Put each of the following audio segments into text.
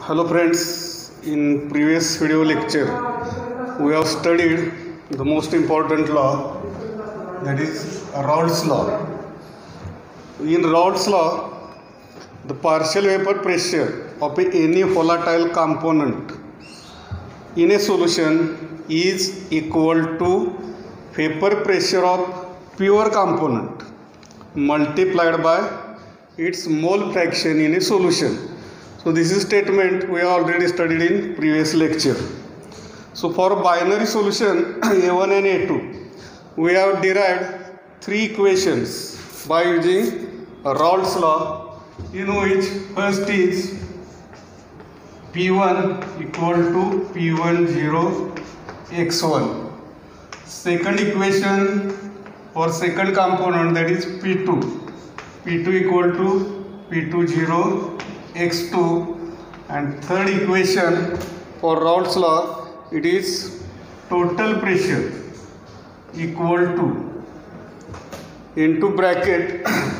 Hello friends, in previous video lecture we have studied the most important law, that is Raoult's law. In Raoult's law, the partial vapor pressure of any volatile component in a solution is equal to vapor pressure of pure component multiplied by its mole fraction in a solution. So this is statement we have already studied in previous lecture. So for binary solution A1 and A2, we have derived three equations by using Raoult's law, in which first is P1 equal to P10 x1. Second equation for second component, that is P2 equal to P20 x2, and third equation for Raoult's law, it is total pressure equal to, into bracket,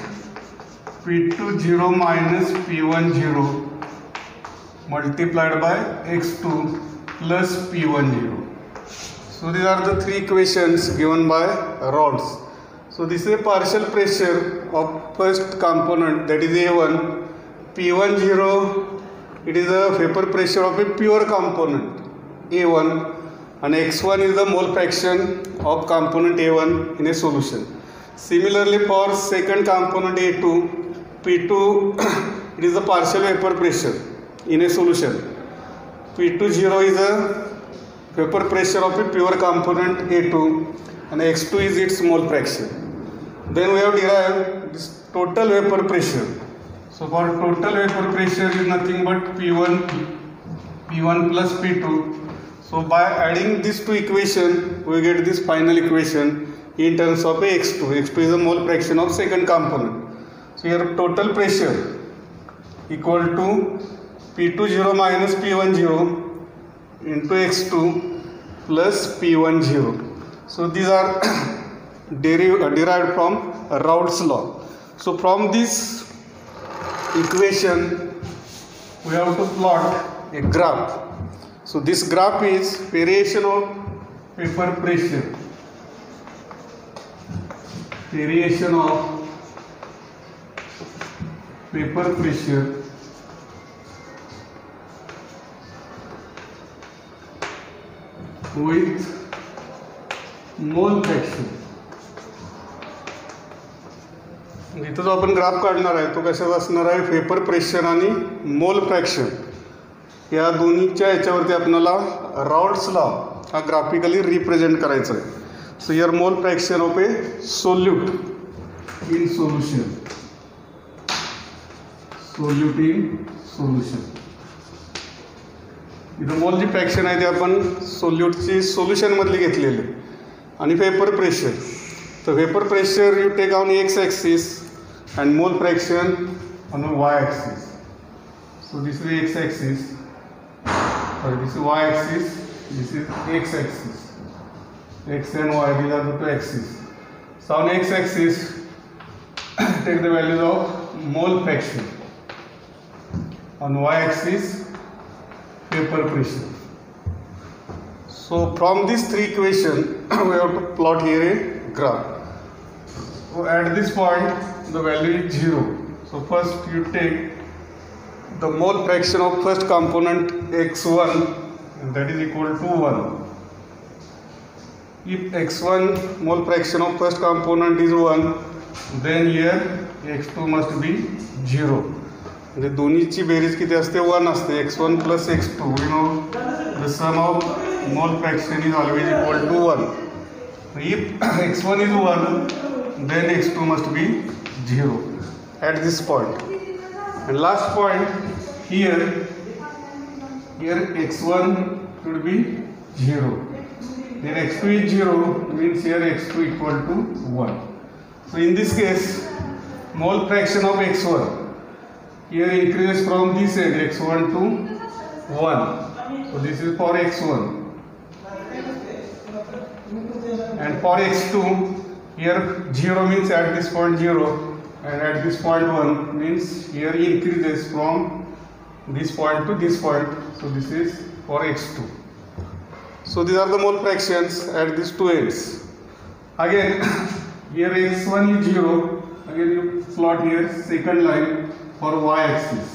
P20 minus P10 multiplied by x2 plus P10. So these are the three equations given by Raoult's. So this is a partial pressure of first component, that is A1. P10, it is a vapor pressure of a pure component A1, and x1 is the mole fraction of component A1 in a solution. Similarly for second component A2, P2 it is the partial vapor pressure in a solution. P20 is a vapor pressure of a pure component A2, and x2 is its mole fraction. Then we have derived this total vapor pressure. So for total vapor pressure is nothing but P1 plus P2. So by adding these two equations, we get this final equation in terms of x2. x2 is the mole fraction of second component. So here total pressure equal to P20 minus P10 into x2 plus P10. So these are derived from Raoult's law. So from this equation we have to plot a graph. So this graph is variation of vapor pressure, variation of vapor pressure with mole fraction. इथं जो आपण graph काढणार आहे तो कशाचा असणार आहे, vapour pressure आणि मोल फ्रॅक्शन या दोन्हीच्या याच्यावरती आपल्याला राउल्ट्स लॉ हा ग्राफिकली रिप्रेझेंट करायचा आहे. So here mole fraction of a solute in solution, solute in solution. इथं मोल जी फ्रॅक्शन आहे ती आपण सोल्यूटची सोल्यूशनमधली घेतलेली आणि vapour pressure. So vapor pressure you take on x axis and mole fraction on the y axis. So this is x axis, sorry, this is y axis, this is x axis. X and y, these are the two axes. So on x axis take the values of mole fraction, on y axis vapor pressure. So from these three equations we have to plot here a graph. So at this point the value is 0. So first you take the mole fraction of first component x1, and that is equal to 1. If x1 mole fraction of first component is 1, then here x2 must be 0. म्हणजे दोन्हीची berries किती असते, 1 असते. x1 plus x2, we know the sum of mole fraction is always equal to 1. If x1 is 1, then x2 must be 0 at this point. And last point here x1 should be 0. Then x2 is 0, means here x2 equal to 1. So in this case mole fraction of x1 here increases from this end x1 to 1. So this is for x1. And for x2 here 0 means at this point 0, and at this point 1 means here increases from this point to this point. So this is for x2. So these are the mole fractions at these two ends. Again here x1 is 0. Again you plot here second line for y-axis.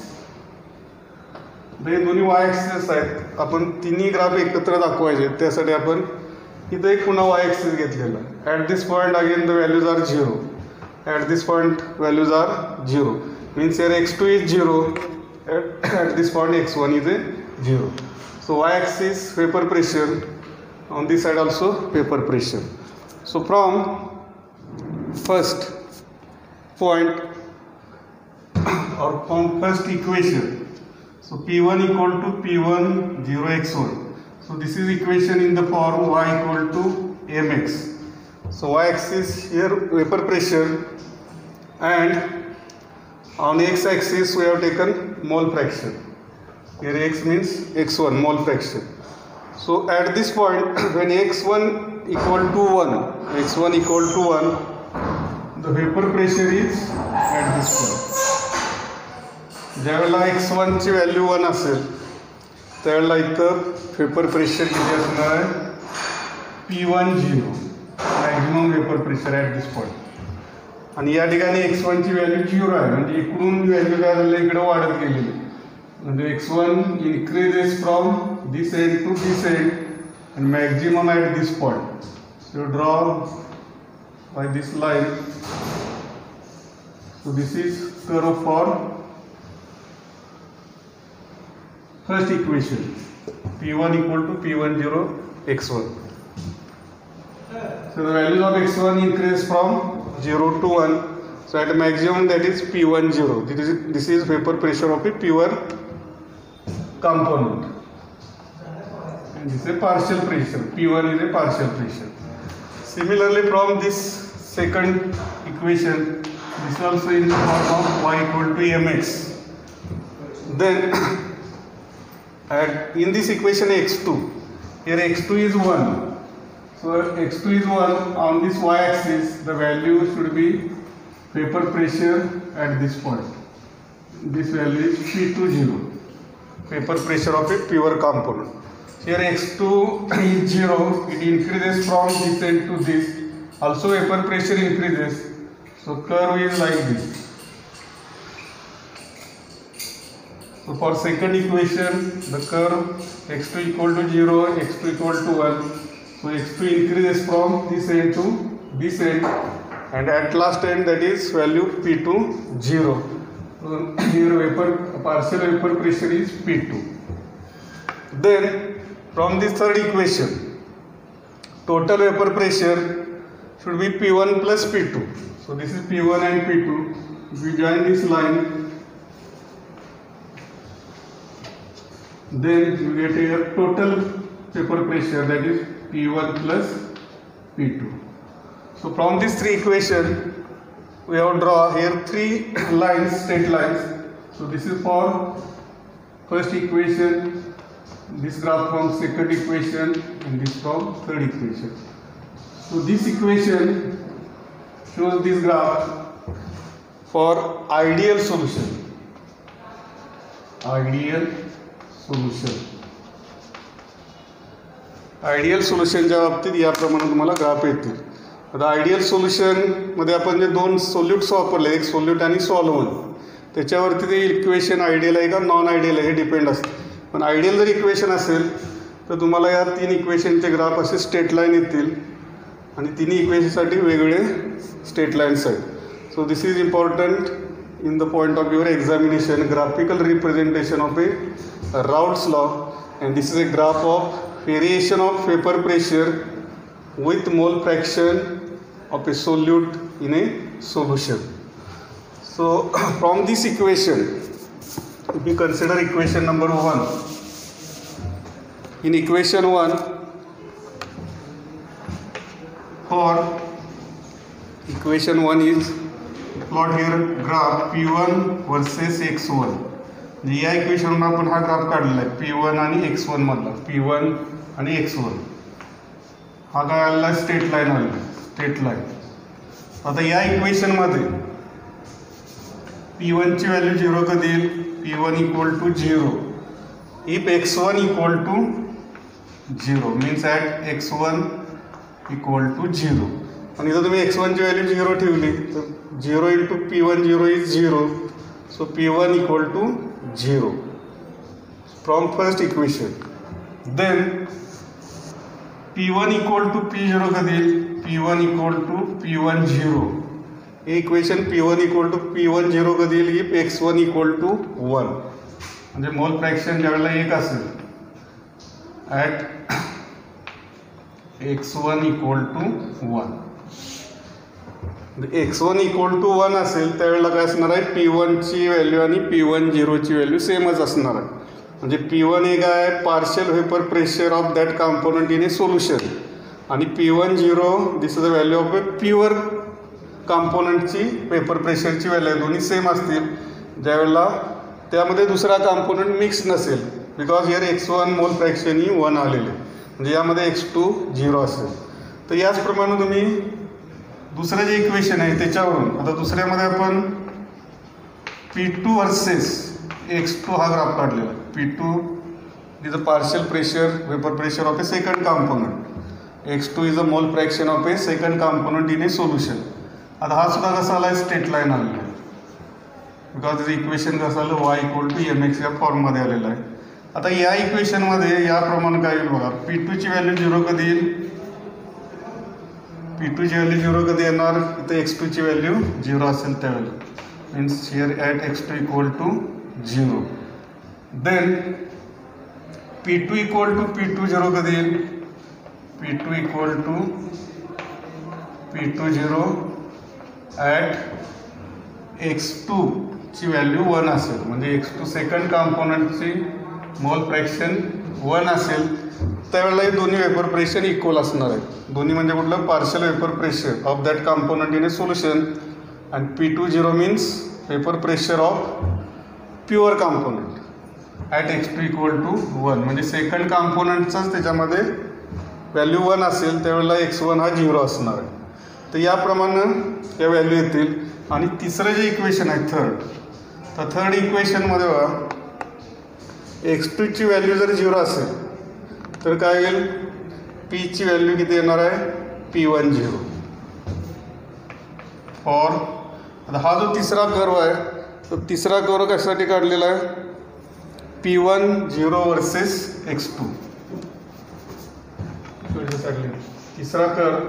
हे दोन्ही y-axis आहेत. आपण तिन्ही graph एकत्र दाखवायचे, त्यासाठी आपण इथे एक पुन्हा y-axis घेतलेला. At this point again the values are 0. At this point values are 0. Means here x2 is 0. At this point x1 is 0. So y-axis vapor pressure, on this side also vapor pressure. So from first point or from first equation, so P1 equal to P1 0 x1. So this is equation in the form y equal to mx. So y-axis here vapor pressure, and on x-axis we have taken mole fraction. Here x means x1 mole fraction. So at this point when x1 equal to 1, the vapor pressure is at this point. ज्यावेळेला x1 ची value 1 असेल त्यावेळेला इथं vapour pressure किती असणार आहे, P1 0 maximum vapour pressure at this point. आणि या ठिकाणी x1 ची व्हॅल्यू 0 आहे, म्हणजे इकडून व्हॅल्यू काय झालं इकडे वाढत गेलेली. म्हणजे x1 increases from this end to this end and maximum at this point. So draw by this line. So this is curve for first equation, P1 equal to P10 x1. So the values of x1 increase from 0 to 1. So at maximum that is P10. This is vapor pressure of a pure component. And this is a partial pressure. P1 is a partial pressure. Similarly, from this second equation, this also in the form of y equal to mx. Then, in this equation x2, here x2 is 1. So x2 is 1. On this y-axis, the value should be vapor pressure at this point. This value is P20, vapor pressure of a pure component. Here x2 is 0, it increases from this end to this, also vapor pressure increases, so curve is like this. So for second equation, the curve x2 equal to 0, x2 equal to 1, so x2 increases from this end to this end, and at last end that is value P2 0. So here partial vapor pressure is P2. Then from this third equation, total vapor pressure should be P1 plus P2. So this is P1 and P2. If we join this line, then you get a total vapor pressure, that is P1 plus P2. So from these three equations, we have draw here three lines, straight lines. So this is for first equation, this graph from second equation, and this from third equation. So this equation shows this graph for ideal solution. Ideal solutionच्या बाबतीत याप्रमाणे तुम्हाला graph येतील. आता ideal सोल्युशनमध्ये आपण जे दोन solutes वापरले, एक सोल्यूट आणि सॉल्व्हंट, त्याच्यावरती ते इक्वेशन आयडियल आहे का नॉन आयडियल आहे हे डिपेंड असतं. पण आयडियल जर इक्वेशन असेल तर तुम्हाला या तीन इक्वेशनचे ग्राफ असे स्ट्रेट लाईन येतील आणि तिन्ही इक्वेशनसाठी वेगवेगळे स्ट्रेट लाईन्स आहेत. So this is important in the point of your examination, graphical representation of a Raoult's law, and this is a graph of variation of vapour pressure with mole fraction of a solute in a solution. So from this equation, if we consider equation number 1, in equation 1, for equation 1 is plot here graph P1 versus x1. या equation आपण हा graph काढलेला आहे P1 आणि x1 मधला, P1 आणि x1. हा काय आलेला स्ट्रेट लाईन आली, स्ट्रेट लाईन. आता या इक्वेशनमध्ये P1 ची व्हॅल्यू 0 कधी येईल? P1 equal to 0 if x1 equal to 0 means at x1 equal to 0. आणि जर तुम्ही x1 ची व्हॅल्यू 0 ठेवली तर 0 into P1 0 is 0. So P1 equal to 0 from first equation. Then P1 equal to P0 कधी येईल? P1 equal to P1 0. हे equation P1 equal to P1 0 कधी येईल? If x1 equal to 1. म्हणजे मोल फ्रॅक्शन ज्यावेळेला 1 असेल at x1 equal to 1. x1 equal to 1 असेल त्यावेळेला काय असणार आहे? P1 ची व्हॅल्यू आणि P1 0 ची व्हॅल्यू सेमच असणार आहे. म्हणजे P1 हे काय आहे? Partial vapour pressure of that component in a solution. आणि P1 0 this is the value of a pure कॉम्पोनंटची वेपर प्रेशरची व्हॅल्यू दोन्ही सेम असतील ज्यावेळेला त्यामध्ये दुसरा कॉम्पोनंट मिक्स नसेल. Because here x1 mole fraction ही 1 आलेले म्हणजे यामध्ये x2 0 असेल. तर याचप्रमाणे तुम्ही दुसरं जे इक्वेशन आहे त्याच्यावरून आता दुसऱ्यामध्ये आपण P2 वर्सेस x2 हा ग्राफ काढलेला. P2 is a partial pressure vapour pressure of a second component. x2 is a mole fraction of a second component in a solution. आता हा सुद्धा कसा आला आहे? स्ट्रेट लाईन आलेला आहे. बिकॉज त्याचं इक्वेशन कसं आलं? y इक्वल टू mx या फॉर्ममध्ये आलेलं आहे. आता या इक्वेशनमध्ये याप्रमाणे काय येईल बघा. P2 ची व्हॅल्यू 0 कधी येईल? P2 ची व्हॅल्यू 0 कधी येणार? इथे x2 ची व्हॅल्यू 0 असेल त्यावेळेला. Means here at x2 equal to 0. Then P2 equal to P2 0 कधी येईल? P2 equal to P2 0 at x2 ची व्हॅल्यू 1 असेल. म्हणजे x2 सेकंड कॉम्पोनंटची मोल फ्रॅक्शन 1 असेल त्यावेळेला हे दोन्ही वेपर प्रेशर इक्वल असणार आहे. दोन्ही म्हणजे कुठलं? Partial vapour pressure of that component in a solution. आणि P2 0 means vapour pressure of pure component at x2 equal to 1. म्हणजे सेकंड कॉम्पोनंटचाच त्याच्यामध्ये व्हॅल्यू 1 असेल त्यावेळेला x1 हा 0 असणार आहे. तर याप्रमाणे या व्हॅल्यू येतील. आणि तिसरं जे इक्वेशन आहे थर्ड, तर थर्ड इक्वेशनमध्ये बघा x2 ची व्हॅल्यू जर 0 असेल तर काय येईल? P ची व्हॅल्यू किती येणार आहे? P1 0. फॉर आता हा जो तिसरा कर्व आहे तो तिसरा कर्व कशासाठी काढलेला आहे? P1 0 versus x2. तिसरा curve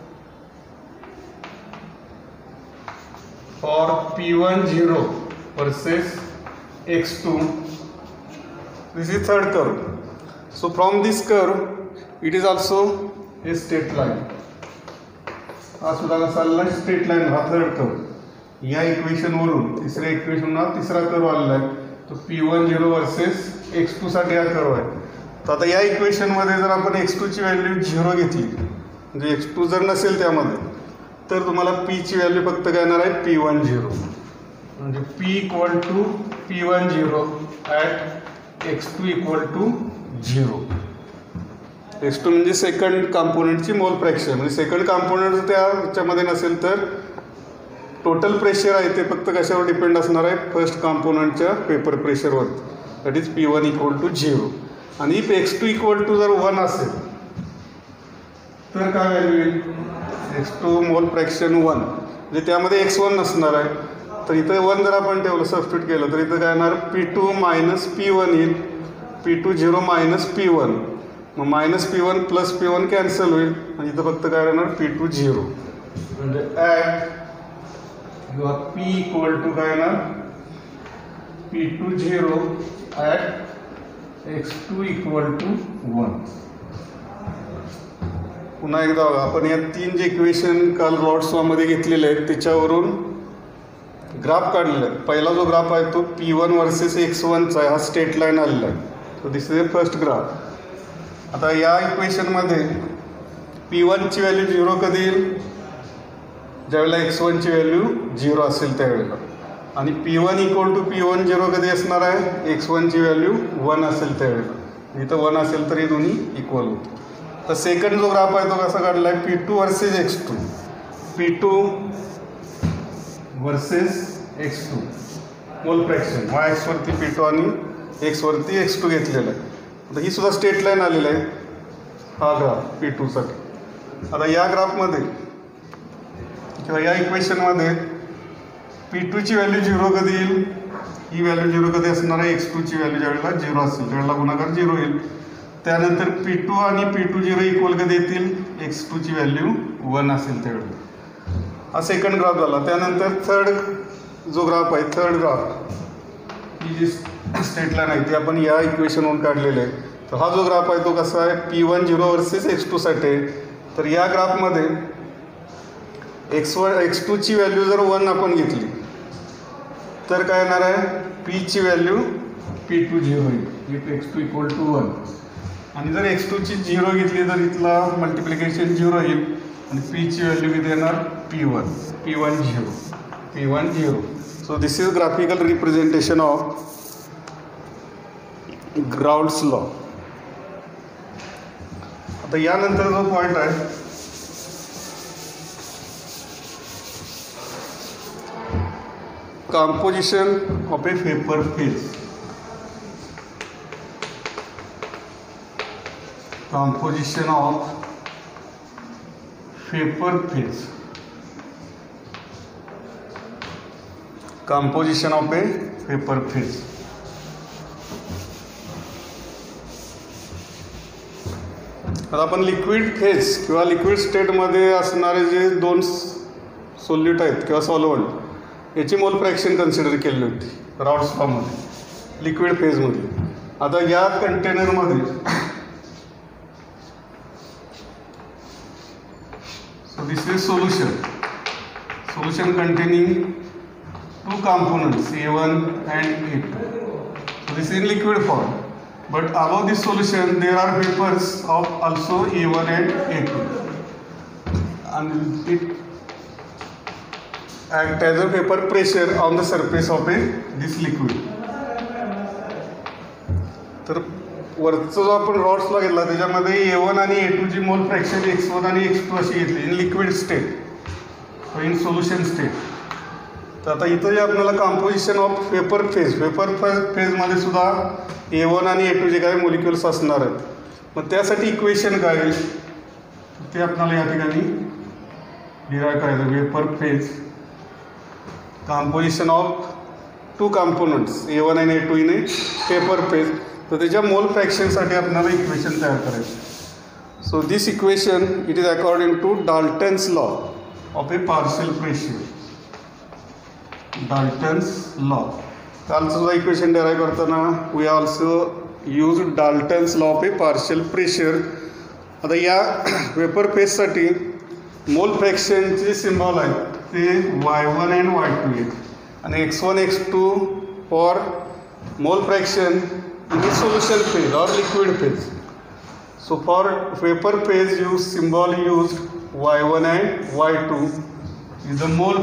for P1 0 versus x2. This is third curve. So from this curve, it is also a straight line. हा सुद्धा कसा आलेला आहे? Straight line. हा थर्ड कर्व. या इक्वेशनवरून तिसऱ्या इक्वेशनला तिसरा कर्व आलेला आहे. तो P1 0 वर्सेस x2 साठी हा कर्व आहे. तर आता या इक्वेशनमध्ये जर आपण x2 ची व्हॅल्यू 0 घेतली म्हणजे x2 जर नसेल त्यामध्ये तर तुम्हाला P ची व्हॅल्यू फक्त काय येणार आहे? P1 0. म्हणजे P equal to P1 0 at x2 equal to 0. x2 म्हणजे सेकंड कॉम्पोनंटची मोल फ्रॅक्शन. म्हणजे सेकंड कॉम्पोनंट त्याच्यामध्ये नसेल तर टोटल प्रेशर आहे ते फक्त कशावर डिपेंड असणार आहे? फर्स्ट कॉम्पोनंटच्या पेपर प्रेशरवर. That is P1 equal to 0. आणि इफ x2 इक्वल टू जर 1 असेल तर काय व्हॅल्यू येईल? x2 मोल फ्रॅक्शन 1 म्हणजे त्यामध्ये x1 नसणार आहे. तर इथं 1 जर आपण ठेवलं सबस्टिट्यूट केलं तर इथं काय येणार? P2 मायनस P1 येईल. P2 0 minus P1. मग minus P1 plus P1 cancel होईल आणि इथं फक्त काय येणार? P2 0. म्हणजे ॲट किंवा P इक्वल टू काय येणार? P2 0 at x2 equal to 1. पुन्हा एकदा आपण या 3 जे इक्वेशन काल रॉड्समध्ये घेतलेले आहेत त्याच्यावरून ग्राफ काढलेला आहे. पहिला जो ग्राफ आहे तो P1 वर्सेस x1चा आहे. हा स्ट्रेट लाईन आलेला आहे. So this is a first graph. आता या इक्वेशनमध्ये P1 ची व्हॅल्यू 0 कधी येईल? ज्यावेळेला x1 ची व्हॅल्यू 0 असेल त्यावेळेला. आणि P1 इक्वल टू P1 0 कधी असणार आहे? x1 ची व्हॅल्यू 1 असेल त्यावेळेला. इथं 1 असेल तर हे दोन्ही इक्वल होतं. तर सेकंड जो ग्राफ आहे तो कसा काढला आहे? P2 versus x2. P2 versus x2. Mole fraction y x वरती P2 आणि x वरती x2 घेतलेलं आहे. आता ही सुद्धा स्ट्रेट लाईन आलेलं आहे हा ग्राफ P2 साठी. आता या ग्राफमध्ये किंवा या इक्वेशनमध्ये P2 ची व्हॅल्यू 0 कधी येईल, ही व्हॅल्यू 0 कधी असणार आहे, x2 ची व्हॅल्यू ज्यावेळेला 0 असेल त्यावेळेला गुणाकार 0 येईल. त्यानंतर P2 आणि P2 0 इक्वल कधी येतील, x2 ची व्हॅल्यू 1 असेल त्यावेळेला. हा सेकंड ग्राफ झाला. त्यानंतर थर्ड जो ग्राफ आहे, थर्ड ग्राफ ही जी स्ट्रेट लाईन आहे ती आपण या इक्वेशनवरून काढलेली आहे. तर हा जो ग्राफ आहे तो कसा आहे, P1 0 वर्सेस x2 साठी आहे. तर या ग्राफमध्ये x2 ची व्हॅल्यू जर 1 आपण घेतली तर काय येणार आहे, P ची व्हॅल्यू P2 0 येईल, x2 इक्वल टू 1. आणि जर x2 ची 0 घेतली तर इथला मल्टिप्लिकेशन 0 येईल आणि P ची व्हॅल्यू किती येणार, P1 0. So this is graphical representation of Raoult's law. आता यानंतर जो पॉइंट आहे composition of a vapor phase. Composition of vapor phase. Composition of a vapor phase. आता आपण लिक्विड फेज किंवा लिक्विड स्टेटमध्ये असणारे जे दोन सोल्यूट आहेत किंवा सॉल्व्हंट याची मोल फ्रॅक्शन कन्सिडर केली होती राउल्ट्स लॉमध्ये लिक्विड फेजमध्ये. आता या कंटेनरमध्ये so this is solution containing two components A1 and A2. So this is in liquid form, but above this solution there are vapors of also A1 and A2, and it act as a vapor pressure on the surface of this liquid. तर वरचा जो आपण रॉड्सला घेतला त्याच्यामध्ये A1 आणि A2 ची मोल fraction x1 आणि x2 अशी घेतली in liquid state in solution state. तर आता इथं जे आपल्याला कॉम्पोजिशन ऑफ वेपर फेजमध्ये सुद्धा A1 आणि A2 जे काही मॉलिक्युल्स असणार आहेत, मग त्यासाठी इक्वेशन काय आहे ते आपल्याला या ठिकाणी डिराईव्ह करायचं. Vapour phase composition of two components A1 and A2 in a vapor phase. तर त्याच्या मोल फ्रॅक्शनसाठी आपल्याला इक्वेशन तयार करायचं. So this equation it is according to Dalton's law of a partial pressure. Dalton's law कालचं सुद्धा इक्वेशन डेराईव्ह करताना we also use Dalton's law of a partial pressure. आता या वेपर फेजसाठी मोल फ्रॅक्शनचे सिम्बॉल आहेत ते y1 and y2 आहेत आणि x1 x2 for mole fraction in a solution phase और liquid phase. So for vapour phase use symbol use y1 and y2 is the mole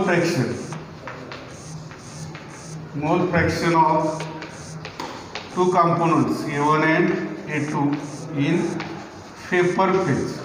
fraction of two components A1 and A2 in vapour phase.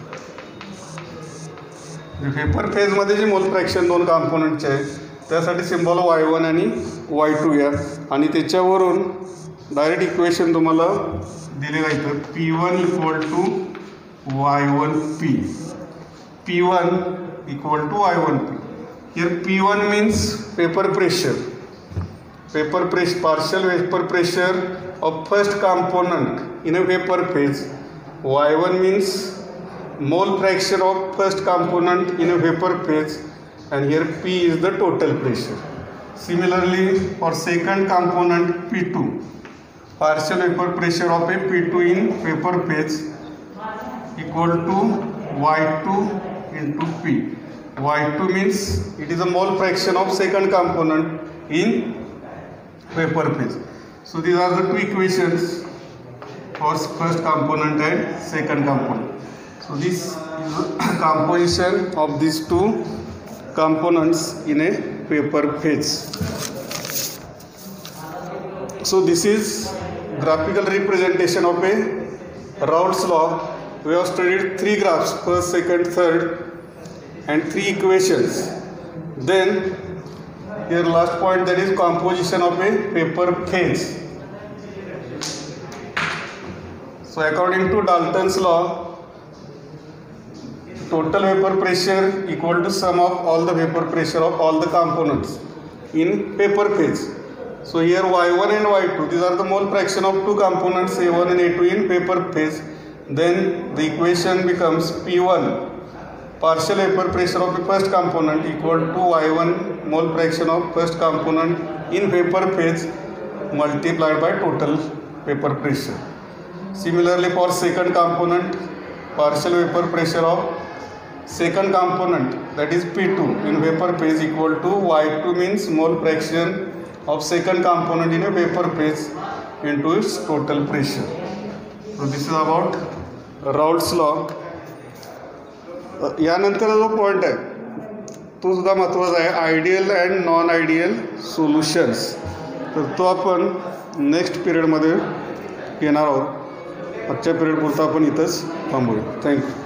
Vapour फेजमध्ये जी मोल fraction दोन कॉम्पोनंटचे आहे त्यासाठी symbol y1 आणि y2 या, आणि त्याच्यावरून डायरेक्ट इक्वेशन तुम्हाला दिले जायचं P1 equal to y1p. P1 equal to y1p. Here P1 means vapour pressure, partial vapor pressure of first component in a vapor phase. y1 means mole fraction of first component in a vapor phase, and here P is the total pressure. Similarly, for second component P2, partial vapor pressure of a P2 in vapor phase equal to y2 into P. y2 means it is a mole fraction of second component in vapor phase. So these are the two equations for first component and second component. So this is the composition of these two components in a vapor phase. So this is graphical representation of a Raoult's law. We have studied three graphs, first, second, third, and three equations. Then here last point, that is composition of a paper phase. So according to Dalton's law, total vapor pressure equal to sum of all the vapor pressure of all the components in paper phase. So here Y1 and Y2, these are the mole fraction of two components A1 and A2 in paper phase. Then the equation becomes P1, partial vapor pressure of the first component, equal to Y1 mole fraction of first component in vapor phase multiplied by total vapor pressure. Similarly, for second component, partial vapor pressure of second component, that is P2 in vapor phase, equal to Y2 means mole fraction of second component in a vapor phase into its total pressure. So this is about Raoult's law. यानंतर जो point आहे तो सुद्धा महत्त्वाचा आहे, ideal and non ideal solutions. तर तो आपण नेक्स्ट पिरियडमध्ये घेणार आहोत. आजच्या पिरियड पुरता आपण इथंच थांबूया. थँक्यू.